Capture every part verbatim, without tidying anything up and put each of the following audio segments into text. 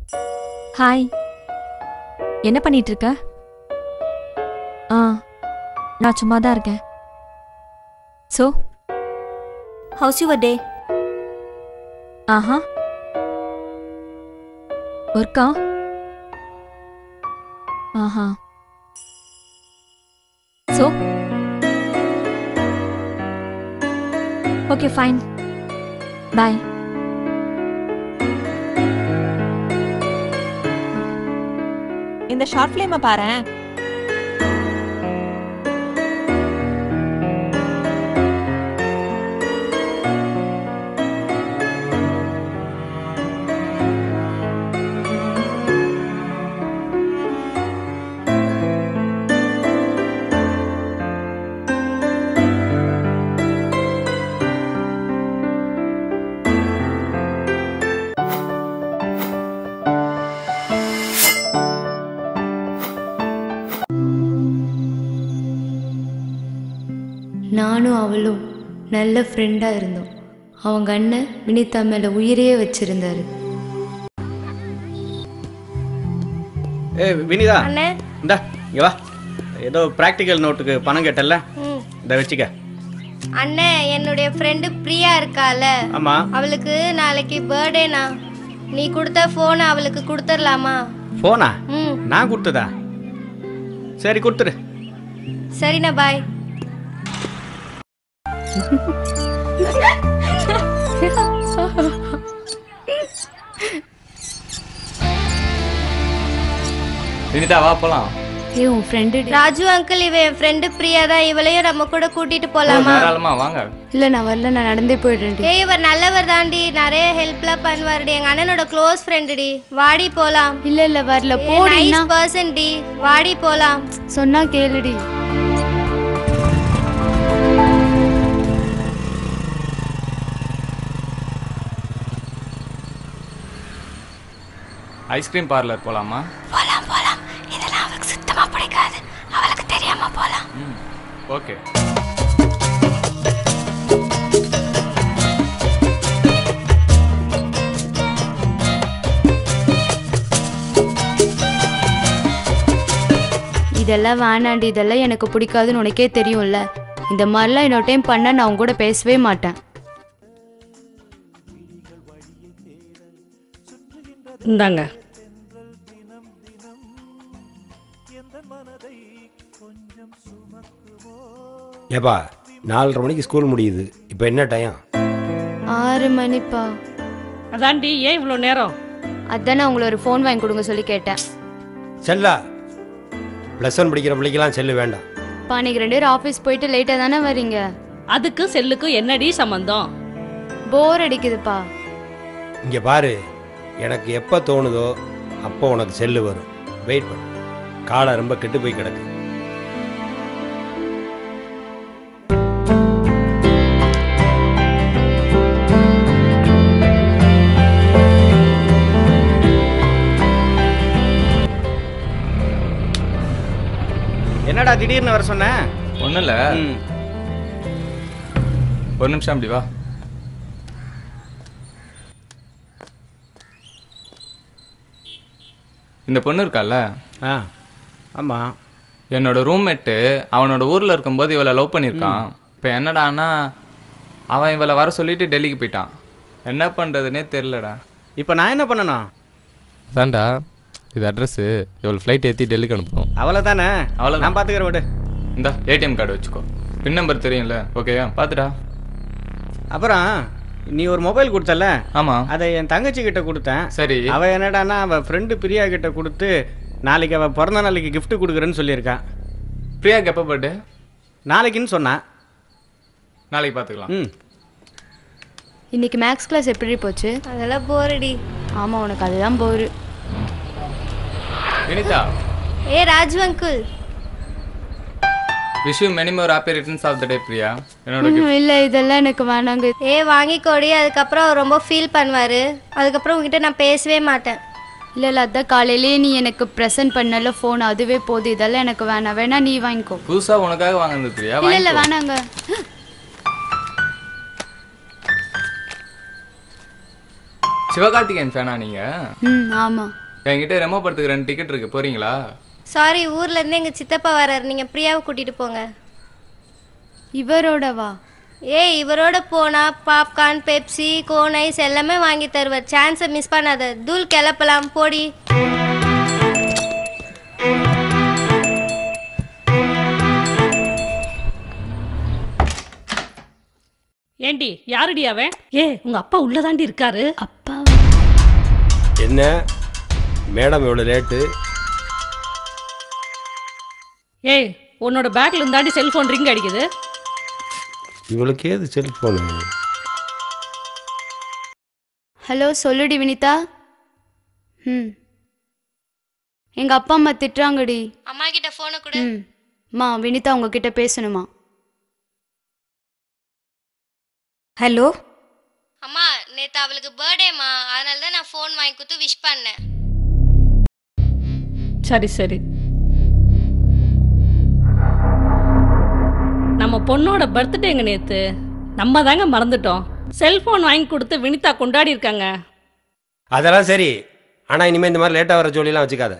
Hi, என்ன பண்ணிட்டு இருக்க? ஆ, நான் சும்மா தான் இருக்கேன். So how's your day? ஆஹா, ஒர்க்கா? ஆஹா. So okay, fine, bye. இந்த ஷார்ட் ஃபிலிமை பாரேன். நானும் அவளும் நல்ல ஃப்ரெண்டாக இருந்தோம். அவங்க அண்ணன் வினிதா மேலே உயிரையே வச்சிருந்தாரு. ஏ வினிதா, அண்ணே இந்தா இங்க வா. ஏதோ ப்ராக்டிக்கல் நோட்டுக்கு பணம் கேட்டல, இதை வச்சுக்க. அண்ணே, என்னுடைய ஃப்ரெண்டு பிரியா இருக்கால, ஆமா, அவளுக்கு நாளைக்கு பர்த்டேனா. நீ கொடுத்த போன் அவளுக்கு கொடுத்துடலாமா? போனா? ம், நான் கொடுத்ததா? சரி கொடுத்துரு. சரிண்ணா, பாய். வினிதா வா போலாம். ஏ உன் ஃப்ரெண்டு ராஜு அங்கிள், இவ என் ஃப்ரெண்டு பிரியா தான். இவளையும் நம்ம கூட கூட்டிட்டு போலாமா? தாராளமா வாங்க. இல்லை, நான் வரல, நான் நடந்தே போயிடுறேன். ஏய், இவர் நல்லவர் தாண்டி, நிறைய ஹெல்ப்லாம் பண்ணுவாருடி. எங்க அண்ணனோட க்ளோஸ் ஃப்ரெண்டுடி. வாடி போலாம். இல்லை இல்லை வரல, போடி. நைஸ் பர்சன் டி, வாடி போலாம். சொன்னா கேளுடி. ஐஸ்கிரீம் பார்லர் போலாமா? போலாம் போலாம். இதெல்லாம் அவளுக்கு சுத்தமா பிடிக்காது. அவளுக்கு தெரியாம போலாம். ம், ஓகே. இதெல்லாம் வேணாண்டி, இதெல்லாம் எனக்கு பிடிக்காதுன்னு உனக்கே தெரியும்ல. இந்த மாதிரிலாம் இன்னொரு டைம் பண்ண நான் அவங்க கூட பேசவே மாட்டேன். இந்தாங்க. ஏப்பா, நாலரை மணிக்கு ஸ்கூல் முடியுது. இப்போ என்ன டைம்? ஆறு மணிப்பா. அதாண்டி, ஏன் இவ்வளோ நேரம்? அதான் நான் உங்களை ஒரு ஃபோன் வாங்கி கொடுங்க சொல்லி கேட்டேன். செல்லா, ப்ளஸ் ஒன் படிக்கிற பிள்ளைக்கெல்லாம் செல்லு வேண்டாம். பா, நீங்கள் ரெண்டு பேரும் ஆஃபீஸ் போயிட்டு லேட்டாக தானே வரீங்க. அதுக்கு செல்லுக்கும் என்னடி சம்பந்தம்? போர் அடிக்குதுப்பா. இங்கே பாரு, எனக்கு எப்போ தோணுதோ அப்போ உனக்கு செல்லு வரும். வெயிட் பண்ணு. காலை ரொம்ப கெட்டு போய் கிடக்கு. என்னடா திடீர்னு வர சொன்ன? ஒன்றும் இல்லை, ம், ஒரு நிமிஷம் அப்படி வா. இந்த பொண்ணு இருக்கால, ஆ ஆமாம், என்னோட ரூம்மேட்டு அவனோட ஊரில் இருக்கும்போது இவளை லவ் பண்ணியிருக்கான். இப்போ என்னடான்னா அவன் இவளை வர சொல்லிட்டு டெல்லிக்கு போயிட்டான். என்ன பண்ணுறதுனே தெரிலடா. இப்போ நான் என்ன பண்ணணும்? தாண்டா இது அட்ரஸ்ஸு. இவ்வளோ ஃப்ளைட் ஏற்றி டெல்லிக்கு அனுப்புகிறோம். அவ்வளோ தானே, அவ்வளோ நான் பார்த்துக்கிறேன். விடு. இந்த ஏடிஎம் கார்டு வச்சுக்கோ, பின் நம்பர் தெரியும்ல. ஓகேயா? பார்த்துடா. அப்புறம் நீ ஒரு மொபைல் கொடுத்தல? ஆமாம், அதை என் தங்கச்சி கிட்ட கொடுத்தேன். சரி. அவள் என்னடான்னா அவள் ஃப்ரெண்டு பிரியா கிட்ட கொடுத்து நாளைக்கு அவள் பிறந்த நாளைக்கு கிஃப்ட் கொடுக்குறேன்னு சொல்லியிருக்கான். பிரியாக்கு எப்போ பர்த்டே? நாளைக்குன்னு சொன்னான். நாளைக்கு பார்த்துக்கலாம். ம், இன்னைக்கு மேக்ஸ் கிளாஸ் எப்படி போச்சு? அதெல்லாம் போரடி. ஆமாம், உனக்கு அதுதான் போரு. வினிதா, ஏ Raju uncle, wish you many more happy returns of the day Priya. என்னோட ம், இல்லை இதெல்லாம் எனக்கு வேணாங்க. ஏ வாங்கிக்கோடி. அதுக்கப்புறம் அவர் ரொம்ப ஃபீல் பண்ணுவார். அதுக்கப்புறம் உங்ககிட்ட நான் பேசவே மாட்டேன். இல்லை இல்லை, அதான் காலையிலேயே நீ எனக்கு ப்ரெசென்ட் பண்ணல ஃபோன், அதுவே போதும். இதெல்லாம் எனக்கு வேணாம். வேணா நீ வாங்கிக்கோ. புதுசாக உனக்காக வாங்கினது பிரியா. இல்லை இல்லை வேணாங்க. சிவகார்த்திகேயன் ஃபேனா நீங்க? ம் ஆமா. என்கிட்ட ரெமோ படத்துக்கு ரெண்டு டிக்கெட் இருக்கு, போறீங்களா? சாரி, ஊர்ல இருந்து எங்க சித்தப்பா வராரு, நீங்க பிரியாவை கூட்டிட்டு போங்க. இவரோடவா? ஏய், இவரோட போனா பாப்கார்ன், பெப்சி, கோன் ஐஸ் எல்லாமே வாங்கி தருவார். சான்ஸை மிஸ் பண்ணாத. தூள் கிளப்பலாம், போடி. ஏண்டி யாருடி அவன்? ஏ உங்க அப்பா உள்ளதாண்டி இருக்காரு. அப்பா என்ன மேடம் இவ்வளோ லேட்டு? ஏய் உன்னோட பேக்ல இருந்தாண்டி செல்போன் ரிங் அடிக்குது. இவளுக்கு ஏது செல்ஃபோனு? ஹலோ, சொல்லுடி வினிதா. ம் எங்க அப்பா அம்மா திட்டுறாங்கடி. அம்மா கிட்ட போனை கொடு. ம் மா, வினிதா உங்ககிட்ட பேசணுமா? ஹலோ அம்மா, நேத்து அவளுக்கு பர்த்டேமா, அதனால தான் நான் ஃபோன் வாங்கி கொடுத்து விஷ் பண்ணேன். சரி சரி. நம்ம பொண்ணோட பர்த்டேங்க நேத்து, நம்ம தாங்க மறந்துட்டோம். செல்போன் வாங்கி கொடுத்து வினிதா கொண்டாடி இருக்காங்க. அதெல்லாம் சரி, ஆனால் இனிமேல் இந்த மாதிரி லேட்டாக வர ஜோலியெல்லாம் வச்சுக்காத.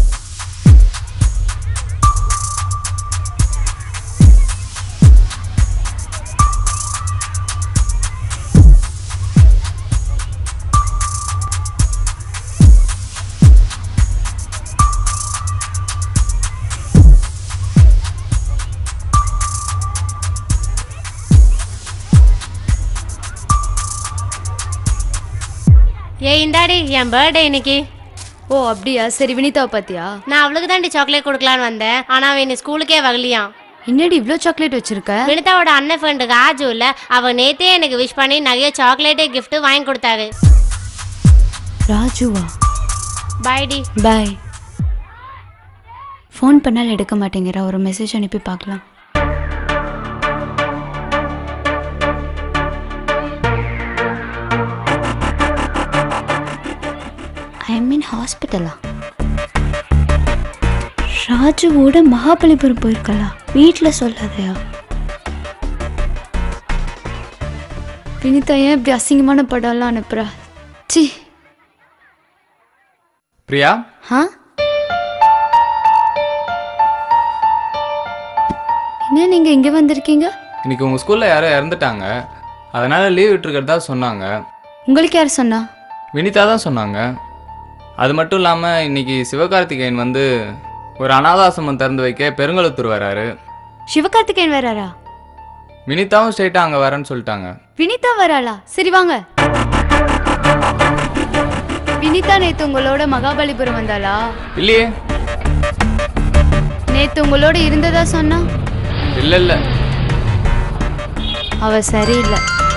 ஏய் இந்தாடி, என் பர்த்டே இன்னைக்கு. ஓ அப்படியா? சரி, வினிதாவை பார்த்தியா? நான் அவளுக்கு தாண்டி சாக்லேட் கொடுக்கலான்னு வந்தேன், ஆனால் அவன் இன்னைக்கு ஸ்கூலுக்கே வரலையாம். என்னடி இவ்வளோ சாக்லேட் வச்சிருக்க? வினிதாவோட அண்ணன் ஃப்ரெண்டு ராஜு இல்ல, அவ நேத்தே எனக்கு விஷ் பண்ணி நிறைய சாக்லேட்டே கிஃப்ட் வாங்கி கொடுத்தாரு. ராஜுவா? பாய் டி. பாய். ஃபோன் பண்ணால் எடுக்க மாட்டேங்கிறா, ஒரு மெசேஜ் அனுப்பி பார்க்கலாம். ஐ மீன் ஹாஸ்பிட்டலா? ராஜுவோட மகாபலிபுரம் போயிருக்கலாம், வீட்டில் சொல்லாதையா? வினிதா ஏன் இப்படி அசிங்கமான படம்லாம் அனுப்புறா? சி. பிரியா? ஆ என்ன நீங்கள் இங்கே வந்திருக்கீங்க? இன்னைக்கு உங்கள் ஸ்கூலில் யாரோ இறந்துட்டாங்க, அதனால் லீவ் விட்டுருக்கிறதா சொன்னாங்க. உங்களுக்கு யார் சொன்னா? வினிதா தான் சொன்னாங்க. அது மட்டும் இல்லாமல் இன்னைக்கு சிவகார்த்திகேயன் வந்து ஒரு அனாதாசிரமம் திறந்து வைக்க பெருங்கலத்தூர் வராரு. சிவகார்த்திகேயன் வராரா? வினிதாவும் ஸ்ட்ரெயிட்டாக அங்கே வரேன்னு சொல்லிட்டாங்க. வினிதா வராளா? சரி வாங்க. வினிதா நேத்து உங்களோட மகாபலிபுரம் வந்தாளா? இல்லையே. நேத்து உங்களோட இருந்ததா சொன்னா? இல்லை இல்லை, அவ சரியில்லை.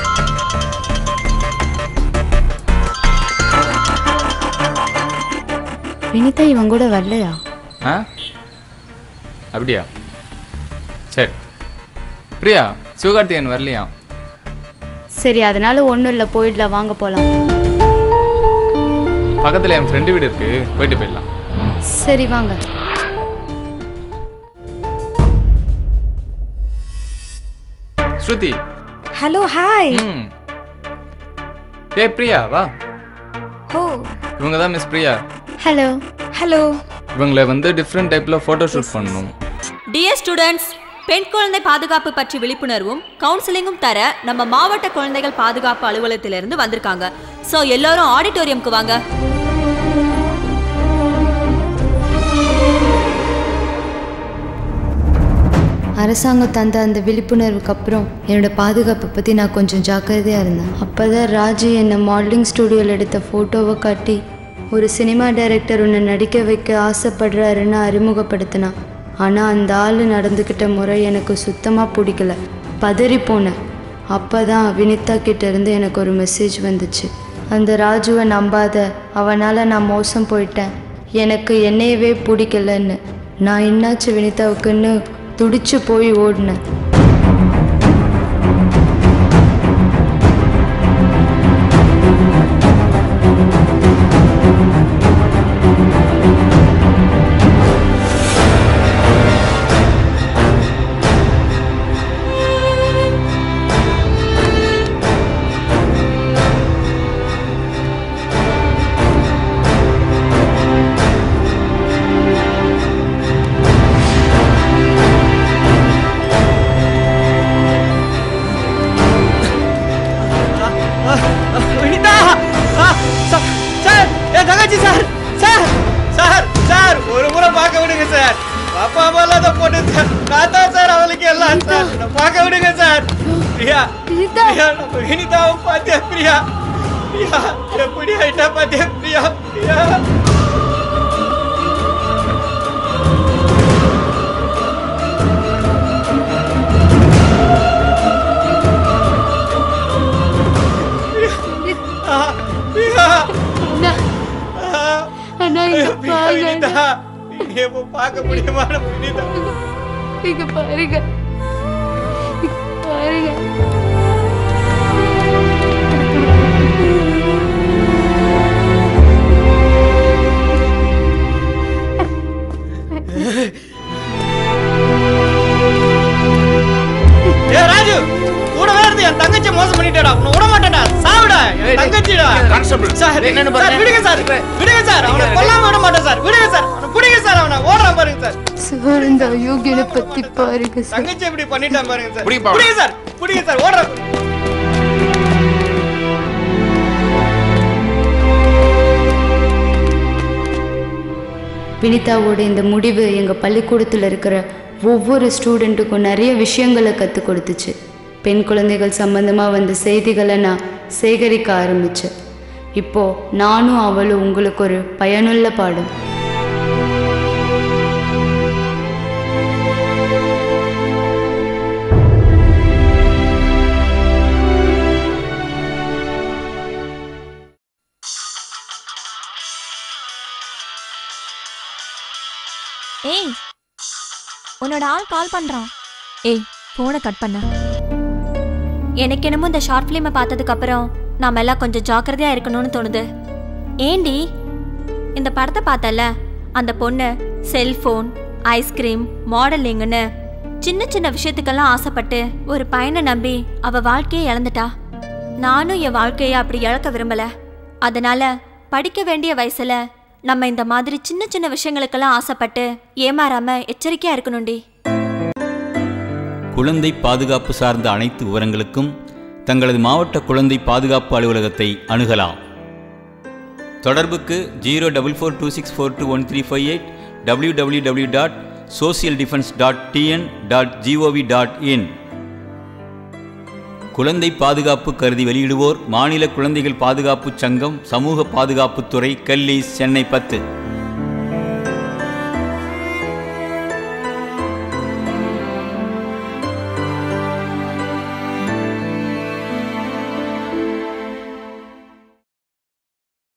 வினிதா இவன் கூட வரலையா? ஆ அப்படியா? சரி. பிரியா, சிவகார்த்திகேயன் வரலையா? சரி, அதனால ஒன்றும் இல்லை, போயிடலாம், வாங்க போகலாம். பக்கத்தில் என் ஃப்ரெண்டு வீடு இருக்கு, போயிட்டு போயிடலாம். சரி வாங்க. ஸ்ருதி. Hello, hi. ம் ஏ பிரியா வா. ஓ இவங்க தான் மிஸ் பிரியா. ஹலோ. ஹலோ. இவங்களை வந்து டிஃப்ரெண்ட் டைப்ல போட்டோ ஷூட் பண்ணணும். டியர் ஸ்டூடெண்ட்ஸ், பெண் குழந்தை பாதுகாப்பு பற்றி விழிப்புணர்வும் கவுன்சிலிங்கும் தர நம்ம மாவட்ட குழந்தைகள் பாதுகாப்பு அலுவலகத்திலிருந்து வந்திருக்காங்க. ஸோ எல்லாரும் ஆடிட்டோரியம்க்கு வாங்க. அரசாங்கம் தந்த அந்த விழிப்புணர்வுக்கு அப்புறம் என்னோட பாதுகாப்பை பற்றி நான் கொஞ்சம் ஜாக்கிரதையாக இருந்தேன். அப்போ தான் ராஜு என்னை மாடலிங் ஸ்டூடியோவில் எடுத்த ஃபோட்டோவை காட்டி ஒரு சினிமா டைரக்டர் உன்னை நடிக்க வைக்க ஆசைப்படுறாருன்னு அறிமுகப்படுத்தினான். ஆனால் அந்த ஆள் நடந்துக்கிட்ட முறை எனக்கு சுத்தமாக பிடிக்கல, பதறி போனேன். அப்போ தான் வினிதா கிட்டேருந்து எனக்கு ஒரு மெசேஜ் வந்துச்சு. அந்த ராஜுவை நம்பாத, அவனால் நான் மோசம் போயிட்டேன், எனக்கு என்னையவே பிடிக்கலன்னு. நான் என்னாச்சு வினிதாவுக்குன்னு துடிச்சு போய் ஓடினேன். என் தங்கச்சி சார் சார் சார் சார் ஒரு முறை பார்க்க விடுங்க சார். அப்பா அம்மா இல்லாத பொண்ணு சார். நான் தான் சார் அவளுக்கு எல்லாம் சார். பார்க்க விடுங்க சார். பிரியா பிரியா நம்ம வினிதாவை பார்த்தியா பிரியா? பிரியா எப்படி ஆயிட்டா பார்த்தியா பிரியா? பிரியா பார்க்க முடியுமா? இங்க பாருங்க பாருங்க ராஜு கூடவே இருந்து என் தங்கச்சி மோசம் பண்ணிட்டேடா. உன்னை விட மாட்டேன்டா. சாவுடா என் தங்கச்சிடா. கான்ஸ்டபிள் சார் என்னன்னு பாருங்க. விடுங்க சார் விடுங்க சார். அவனை கொல்லாம விட மாட்டேன் சார். விடுங்க சார். அவனை பிடிங்க சார். அவனை ஓடுறான் பாருங்க சார். சார் இந்த அயோக்கியனை பத்தி பாருங்க சார். தங்கச்சி இப்படி பண்ணிட்டான் பாருங்க சார். பிடிங்க சார். பிடிங்க சார். ஓடுறான். வினிதாவோட இந்த முடிவு எங்கள் பள்ளிக்கூடத்தில் இருக்கிற ஒவ்வொரு ஸ்டூடெண்ட்டுக்கும் நிறைய விஷயங்களை கற்றுக் கொடுத்துச்சு. பெண் குழந்தைகள் சம்பந்தமாக வந்த செய்திகளை நான் சேகரிக்க ஆரம்பித்தேன். இப்போது நானும் அவளும் உங்களுக்கு ஒரு பயனுள்ள பாடம். ஏய் உன்னோட ஆள் கால் பண்றான். ஏய் போனை கட் பண்ண. எனக்கு என்னமோ இந்த ஷார்ட் ஃபிலிமை பார்த்ததுக்கு அப்புறம் நாம எல்லாம் கொஞ்சம் ஜாக்கிரதையா இருக்கணும்னு தோணுது. ஏண்டி இந்த படத்தை பார்த்தல, அந்த பொண்ணு செல்போன், ஐஸ்கிரீம், மாடலிங்னு சின்ன சின்ன விஷயத்துக்கெல்லாம் ஆசைப்பட்டு ஒரு பையனை நம்பி அவ வாழ்க்கையை இழந்துட்டா. நானும் என் வாழ்க்கையை அப்படி இழக்க விரும்பல. அதனால படிக்க வேண்டிய வயசுல நம்ம இந்த மாதிரி சின்ன சின்ன விஷயங்களுக்கெல்லாம் ஆசைப்பட்டு ஏமாறாம எச்சரிக்கையா இருக்கணும்டி. குழந்தை பாதுகாப்பு சார்ந்த அனைத்து விவரங்களுக்கும் தங்களது மாவட்ட குழந்தை பாதுகாப்பு அலுவலகத்தை அணுகலாம். தொடர்புக்கு zero double four two six four two one three five eight W W W dot social defence dot TN dot GOV dot in. குழந்தை பாதுகாப்பு கருதி வெளியிடுவோர் மாநில குழந்தைகள் பாதுகாப்பு சங்கம், சமூக பாதுகாப்புத்துறை, கல்லீஸ், சென்னை பத்து.